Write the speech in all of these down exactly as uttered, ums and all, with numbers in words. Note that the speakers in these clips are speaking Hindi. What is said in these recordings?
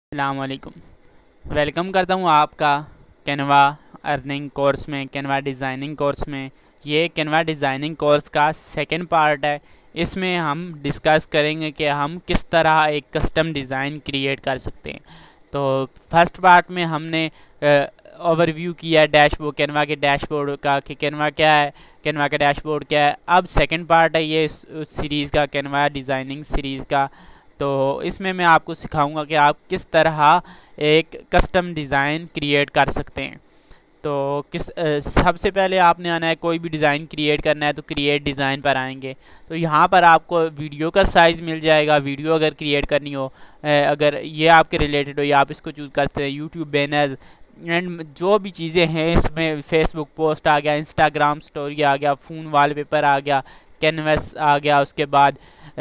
अस्सलामुअलैकुम। वेलकम करता हूँ आपका कैनवा अर्निंग कोर्स में, कैनवा डिज़ाइनिंग कोर्स में। ये कैनवा डिज़ाइनिंग कोर्स का सेकंड पार्ट है। इसमें हम डिस्कस करेंगे कि हम किस तरह एक कस्टम डिज़ाइन क्रिएट कर सकते हैं। तो फर्स्ट पार्ट में हमने ओवरव्यू किया डैशबोर्ड, कैनवा के डैशबोर्ड का कि कैनवा क्या है, कैनवा का डैशबोर्ड क्या है। अब सेकंड पार्ट है ये इस सीरीज़ का, कैनवा डिज़ाइनिंग सीरीज़ का। तो इसमें मैं आपको सिखाऊंगा कि आप किस तरह एक कस्टम डिज़ाइन क्रिएट कर सकते हैं। तो किस अ, सबसे पहले आपने आना है, कोई भी डिज़ाइन क्रिएट करना है तो क्रिएट डिज़ाइन पर आएंगे। तो यहाँ पर आपको वीडियो का साइज़ मिल जाएगा। वीडियो अगर क्रिएट करनी हो, अ, अगर ये आपके रिलेटेड हो या आप इसको चूज़ करते हैं, यूट्यूब बैनर्स एंड जो भी चीज़ें हैं इसमें, फेसबुक पोस्ट आ गया, इंस्टाग्राम स्टोरी आ गया, फ़ोन वॉलपेपर आ गया, कैनवस आ गया, उसके बाद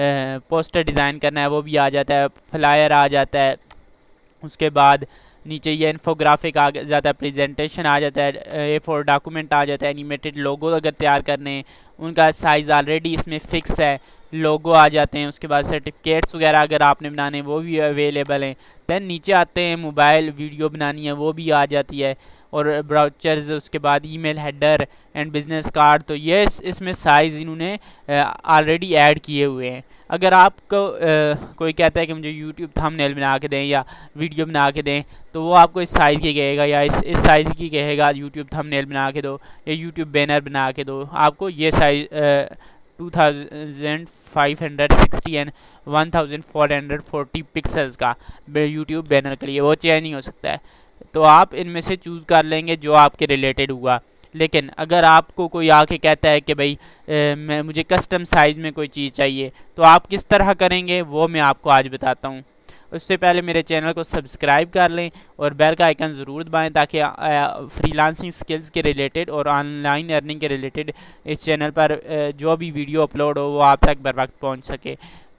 पोस्टर डिज़ाइन करना है वो भी आ जाता है, फ्लायर आ जाता है, उसके बाद नीचे ये इन्फोग्राफिक आ जाता है, प्रेजेंटेशन आ जाता है, ए फोर डॉक्यूमेंट आ जाता है, एनिमेटेड लोगो अगर तैयार करने हैं उनका साइज़ ऑलरेडी इसमें फ़िक्स है, लोगो आ जाते हैं। उसके बाद सर्टिफिकेट्स वगैरह अगर आपने बनाने वो भी अवेलेबल हैं। दैन नीचे आते हैं, मोबाइल वीडियो बनानी है वो भी आ जाती है, और ब्राउचर्स, उसके बाद email header and business card. तो ये इस, इसमें साइज़ इन्होंने ऑलरेडी ऐड किए हुए हैं। अगर आपको आ, कोई कहता है कि मुझे यूट्यूब थंबनेल बना के दें या वीडियो बना के दें, तो वो आपको इस साइज़ की कहेगा या इस इस साइज़ की कहेगा यूट्यूब थंबनेल बना के दो या यूट्यूब बैनर बना के दो। आपको ये size two thousand five hundred sixty and one thousand four hundred forty pixels का यूट्यूब बैनर के लिए वो चेंज नहीं हो सकता है। तो आप इनमें से चूज़ कर लेंगे जो आपके रिलेटेड हुआ। लेकिन अगर आपको कोई आके कहता है कि भाई ए, मैं मुझे कस्टम साइज़ में कोई चीज़ चाहिए, तो आप किस तरह करेंगे वो मैं आपको आज बताता हूँ। उससे पहले मेरे चैनल को सब्सक्राइब कर लें और बेल का आइकन ज़रूर दबाएं ताकि फ्रीलांसिंग स्किल्स के रिलेटेड और ऑनलाइन अर्निंग के रिलेटेड इस चैनल पर जो भी वीडियो अपलोड हो वो आप तक बर वक्त पहुँच सके।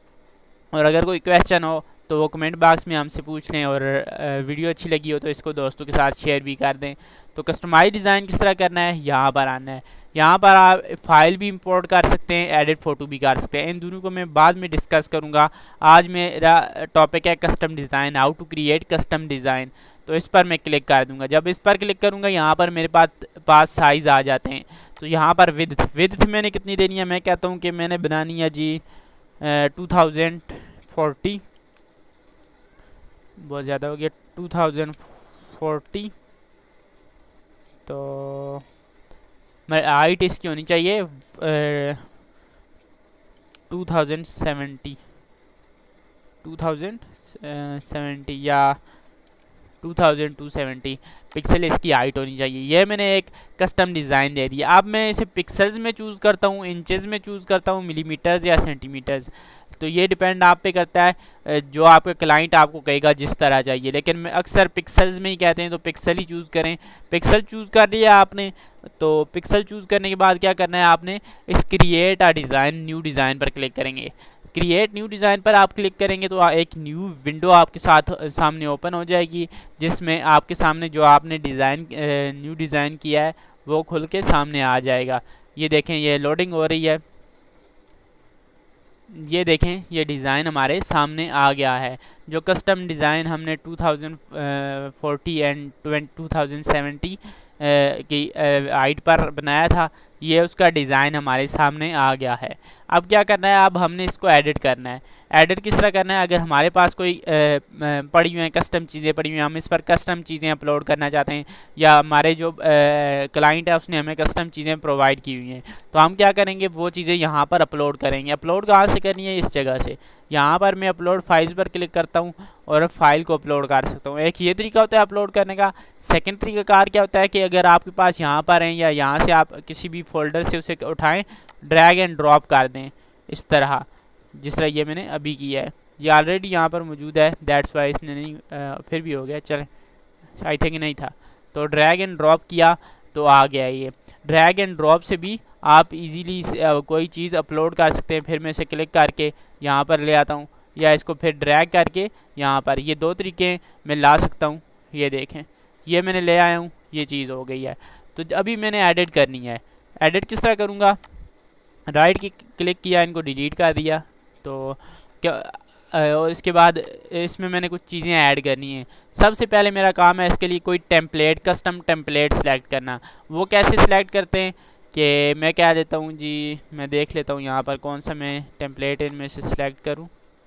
और अगर कोई क्वेश्चन हो तो वो कमेंट बॉक्स में हमसे पूछ लें, और वीडियो अच्छी लगी हो तो इसको दोस्तों के साथ शेयर भी कर दें। तो कस्टमाइज डिज़ाइन किस तरह करना है, यहाँ पर आना है। यहाँ पर आप फाइल भी इंपोर्ट कर सकते हैं, एडिट फ़ोटो भी कर सकते हैं। इन दोनों को मैं बाद में डिस्कस करूँगा। आज मेरा टॉपिक है custom design, how to create custom design. तो इस पर मैं क्लिक कर दूँगा। जब इस पर क्लिक करूँगा यहाँ पर मेरे पास पास साइज़ आ जाते हैं। तो यहाँ पर विड्थ विड्थ मैंने कितनी देनी है, मैं कहता हूँ कि मैंने बनानी है जी टू थाउजेंड फोर्टी, बहुत ज़्यादा हो गया, टू थाउजेंड फोर्टी। तो मैं हाइट इसकी होनी चाहिए two thousand seventy, two thousand seventy या two thousand two seventy pixel इसकी हाइट होनी चाहिए। ये मैंने एक कस्टम डिज़ाइन दे दिया। अब मैं इसे पिक्सल्स में चूज़ करता हूँ, इंचेस में चूज़ करता हूँ, मिलीमीटर्स या सेंटीमीटर्स। तो ये डिपेंड आप पे करता है, जो आपका क्लाइंट आपको कहेगा जिस तरह चाहिए। लेकिन मैं अक्सर पिक्सल्स में ही कहते हैं, तो पिक्सल ही चूज़ करें। पिक्सल चूज़ कर लिया आपने, तो पिक्सल चूज़ करने के बाद क्या करना है आपने, इस create uh design new design पर क्लिक करेंगे। क्रिएट न्यू डिज़ाइन पर आप क्लिक करेंगे तो एक न्यू विंडो आपके साथ सामने ओपन हो जाएगी, जिसमें आपके सामने जो आपने डिज़ाइन न्यू डिज़ाइन किया है वो खुल के सामने आ जाएगा। ये देखें, ये लोडिंग हो रही है। ये देखें, ये डिज़ाइन हमारे सामने आ गया है। जो कस्टम डिज़ाइन हमने two thousand forty and two thousand seventy की हाइट पर बनाया था, ये उसका डिज़ाइन हमारे सामने आ गया है। अब क्या करना है, अब हमने इसको एडिट करना है। एडिट किस तरह करना है, अगर हमारे पास कोई पड़ी हुई हैं कस्टम चीज़ें पड़ी हुई हैं, हम इस पर कस्टम चीज़ें अपलोड करना चाहते हैं, या हमारे जो क्लाइंट है उसने हमें कस्टम चीज़ें प्रोवाइड की हुई हैं, तो हम क्या करेंगे, वो चीज़ें यहाँ पर अपलोड करेंगे। अपलोड कहाँ से करनी है, इस जगह से। यहाँ पर मैं अपलोड फाइल्स पर क्लिक करता हूँ और फाइल को अपलोड कर सकता हूँ। एक ये तरीका होता है अपलोड करने का। सेकंड तरीकाकार क्या होता है कि अगर आपके पास यहाँ पर हैं या यहाँ से आप किसी भी फोल्डर से उसे उठाएं, ड्रैग एंड ड्रॉप कर दें इस तरह, जिस तरह ये मैंने अभी किया है। ये ऑलरेडी यहाँ पर मौजूद है, दैट्स वाई इसने नहीं, आ, फिर भी हो गया, चलें, आई थिंक नहीं था। तो ड्रैग एंड ड्रॉप किया तो आ गया। ये ड्रैग एंड ड्रॉप से भी आप इजीली कोई चीज़ अपलोड कर सकते हैं। फिर मैं इसे क्लिक करके यहाँ पर ले आता हूँ, या इसको फिर ड्रैग करके यहाँ पर, ये दो तरीके मैं ला सकता हूँ। ये देखें, ये मैंने ले आया हूँ, ये चीज़ हो गई है। तो अभी मैंने एडिट करनी है। एडिट किस तरह करूँगा, राइट की क्लिक किया, इनको डिलीट कर दिया। तो क्या और इसके बाद इसमें मैंने कुछ चीज़ें ऐड करनी है। सबसे पहले मेरा काम है इसके लिए कोई टेम्पलेट, कस्टम टेम्पलेट सेलेक्ट करना। वो कैसे सिलेक्ट करते हैं कि मैं क्या देता हूँ जी, मैं देख लेता हूँ यहाँ पर कौन सा मैं टेम्पलेट इनमें से सिलेक्ट करूँ।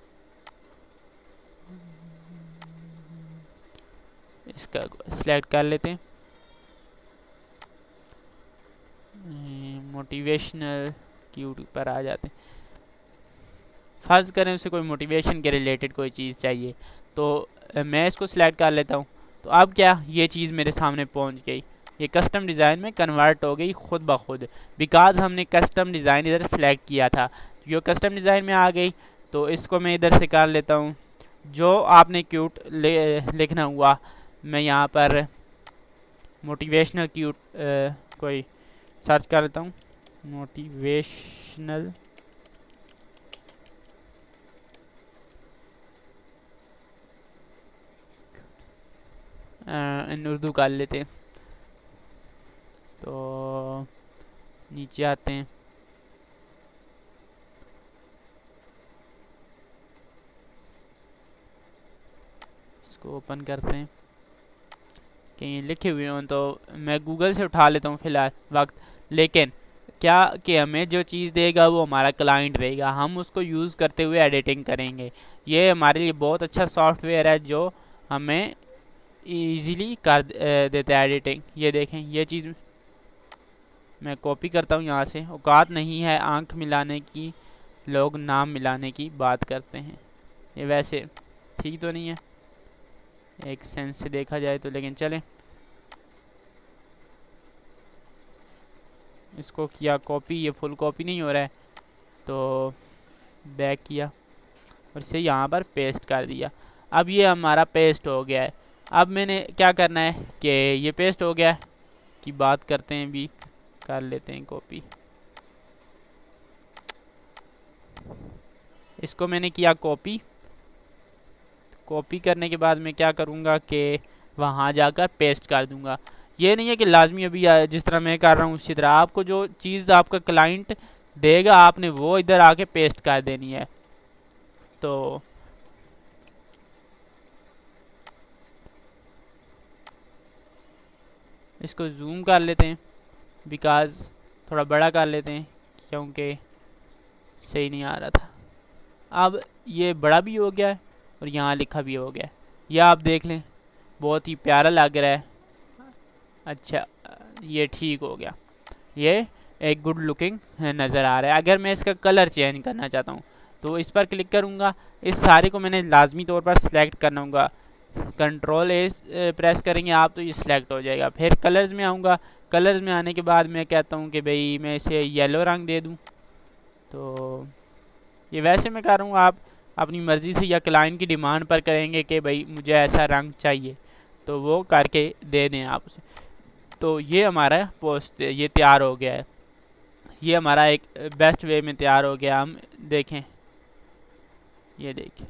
इसका सिलेक्ट कर लेते हैं, मोटिवेशनल क्यूट पर आ जाते हैं। फर्ज करें उसे कोई मोटिवेशन के रिलेटेड कोई चीज़ चाहिए, तो मैं इसको सिलेक्ट कर लेता हूँ। तो अब क्या, ये चीज़ मेरे सामने पहुँच गई, ये कस्टम डिज़ाइन में कन्वर्ट हो गई खुद ब खुद, बिकॉज हमने कस्टम डिज़ाइन इधर सेलेक्ट किया था। जो कस्टम डिज़ाइन में आ गई, तो इसको मैं इधर से कर लेता हूँ। जो आपने क्यूट लिखना हुआ, मैं यहाँ पर मोटिवेशनल क्यूट कोई सर्च कर लेता हूँ, मोटिवेशनल इन उर्दू कर लेते हैं। तो नीचे आते हैं, इसको ओपन करते हैं, कहीं लिखे हुए हों तो मैं गूगल से उठा लेता हूँ फ़िलहाल वक्त। लेकिन क्या कि हमें जो चीज़ देगा वो हमारा क्लाइंट देगा, हम उसको यूज़ करते हुए एडिटिंग करेंगे। ये हमारे लिए बहुत अच्छा सॉफ्टवेयर है जो हमें इजीली कर देता है एडिटिंग। ये देखें, ये चीज़ मैं कॉपी करता हूँ यहाँ से। औकात नहीं है आंख मिलाने की, लोग नाम मिलाने की बात करते हैं। ये वैसे ठीक तो नहीं है एक सेंस से देखा जाए तो, लेकिन चलें, इसको किया कॉपी, ये फुल कॉपी नहीं हो रहा है तो बैक किया और इसे यहाँ पर पेस्ट कर दिया। अब ये हमारा पेस्ट हो गया है। अब मैंने क्या करना है कि ये पेस्ट हो गया है कि बात करते हैं, भी कर लेते हैं कॉपी। इसको मैंने किया कॉपी। कॉपी करने के बाद मैं क्या करूँगा कि वहाँ जाकर पेस्ट कर दूँगा। ये नहीं है कि लाजमी अभी जिस तरह मैं कर रहा हूँ उसी तरह, आपको जो चीज़ आपका क्लाइंट देगा आपने वो इधर आके पेस्ट कर देनी है। तो इसको जूम कर लेते हैं, बिकॉज़ थोड़ा बड़ा कर लेते हैं क्योंकि सही नहीं आ रहा था। अब ये बड़ा भी हो गया है और यहाँ लिखा भी हो गया है, यह आप देख लें, बहुत ही प्यारा लग रहा है। अच्छा, ये ठीक हो गया, ये एक गुड लुकिंग नज़र आ रहा है। अगर मैं इसका कलर चेंज करना चाहता हूँ तो इस पर क्लिक करूँगा। इस सारे को मैंने लाजमी तौर पर सिलेक्ट करना होगा, कंट्रोल ए प्रेस करेंगे आप तो ये सिलेक्ट हो जाएगा। फिर कलर्स में आऊँगा, कलर्स में आने के बाद मैं कहता हूँ कि भाई मैं इसे येलो रंग दे दूँ। तो ये वैसे मैं कर रहा हूँ, आप अपनी मर्ज़ी से या क्लाइंट की डिमांड पर करेंगे कि भाई मुझे ऐसा रंग चाहिए तो वो करके दे दें आप उसे। तो ये हमारा पोस्ट ये तैयार हो गया है, ये हमारा एक बेस्ट वे में तैयार हो गया। हम देखें, ये देखें,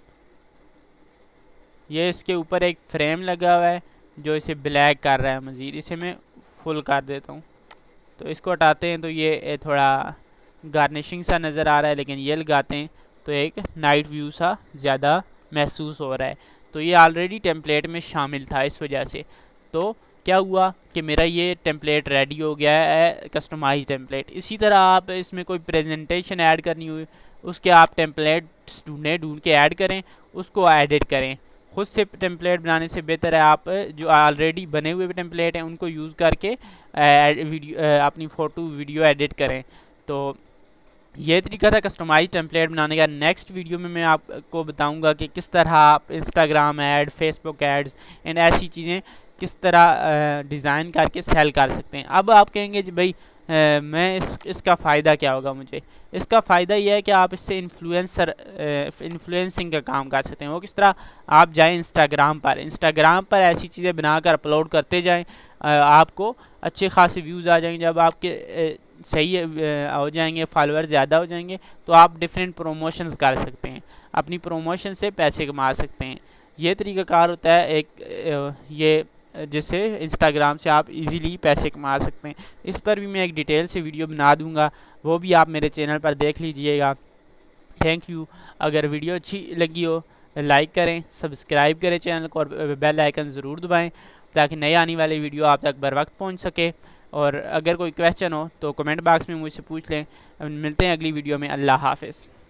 ये इसके ऊपर एक फ्रेम लगा हुआ है जो इसे ब्लैक कर रहा है मज़ीद। इसे मैं फुल कर देता हूँ, तो इसको हटाते हैं तो ये थोड़ा गार्निशिंग सा नज़र आ रहा है, लेकिन ये लगाते हैं तो एक नाइट व्यू सा ज़्यादा महसूस हो रहा है। तो ये ऑलरेडी टेम्पलेट में शामिल था, इस वजह से। तो क्या हुआ कि मेरा ये टेम्पलेट रेडी हो गया है, कस्टमाइज टेम्पलेट। इसी तरह आप इसमें कोई प्रेजेंटेशन ऐड करनी हुई, उसके आप टेम्पलेट्स ढूंढें, ढूंढ के ऐड करें, उसको एडिट करें। खुद से टेम्पलेट बनाने से बेहतर है आप जो ऑलरेडी बने हुए टेम्पलेट हैं उनको यूज़ करके वीडियो अपनी फ़ोटो वीडियो एडिट करें। तो ये तरीका था कस्टमाइज टेम्पलेट बनाने का। नेक्स्ट वीडियो में मैं आपको बताऊंगा कि किस तरह आप Instagram ad, Facebook ads and ऐसी चीज़ें किस तरह डिज़ाइन करके सेल कर सकते हैं। अब आप कहेंगे जी भाई आ, मैं इस इसका फ़ायदा क्या होगा मुझे? इसका फ़ायदा यह है कि आप इससे इन्फ्लुएंसर इन्फ्लुएंसिंग का काम कर सकते हैं। वो किस तरह? आप जाएं इंस्टाग्राम पर, इंस्टाग्राम पर ऐसी चीज़ें बनाकर अपलोड करते जाएं, आपको अच्छे खासे व्यूज़ आ जाएंगे। जब आपके सही हो जाएंगे, फॉलोअर ज़्यादा हो जाएंगे, तो आप डिफरेंट प्रमोशंस कर सकते हैं, अपनी प्रमोशन से पैसे कमा सकते हैं। ये तरीक़ाकार होता है एक ये जिससे इंस्टाग्राम से आप इजीली पैसे कमा सकते हैं। इस पर भी मैं एक डिटेल से वीडियो बना दूंगा, वो भी आप मेरे चैनल पर देख लीजिएगा। Thank you. अगर वीडियो अच्छी लगी हो लाइक करें, सब्सक्राइब करें चैनल को और बेल आइकन ज़रूर दबाएं ताकि नए आने वाली वीडियो आप तक बर वक्त पहुँच सके। और अगर कोई क्वेश्चन हो तो कमेंट बॉक्स में मुझसे पूछ लें। मिलते हैं अगली वीडियो में। अल्लाह हाफ़िज़।